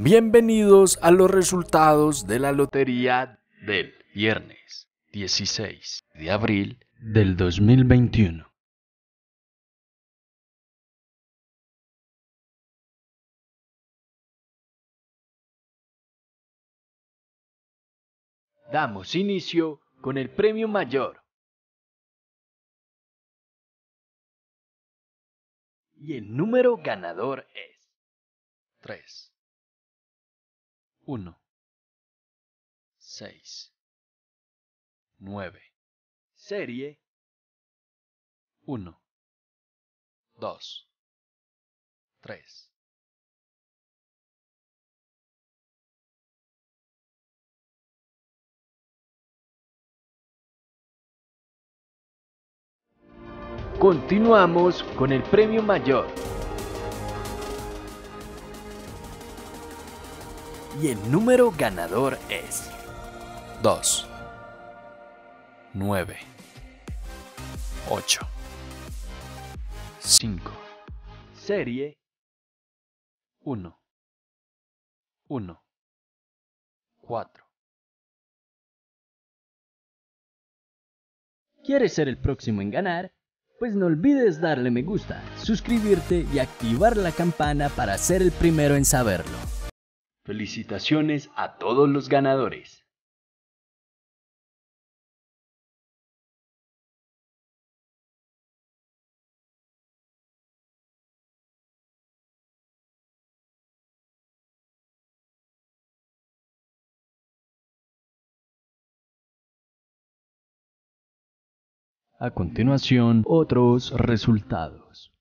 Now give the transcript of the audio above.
Bienvenidos a los resultados de la lotería del viernes 16 de abril del 2021. Damos inicio con el premio mayor. Y el número ganador es 3, 1, 6, 9. Serie 1, 2, 3. Continuamos con el premio mayor. Y el número ganador es 2, 9, 8, 5. Serie 1, 1, 4. ¿Quieres ser el próximo en ganar? Pues no olvides darle me gusta, suscribirte y activar la campana para ser el primero en saberlo. Felicitaciones a todos los ganadores. A continuación, otros resultados.